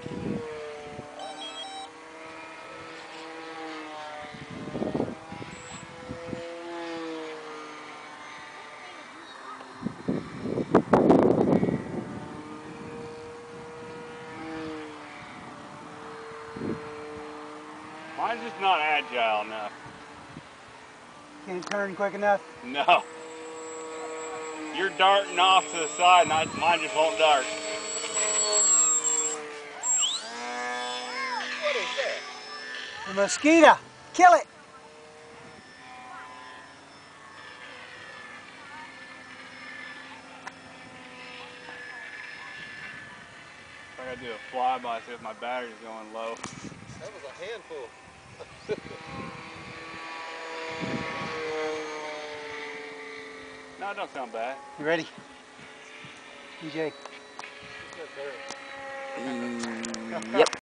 Mine's just not agile enough. Can't turn quick enough? No. You're darting off to the side, and mine just won't dart. What is that? The mosquito! Kill it! I gotta do a flyby, see if my battery's going low. That was a handful. No, it don't sound bad. You ready? DJ. Yep.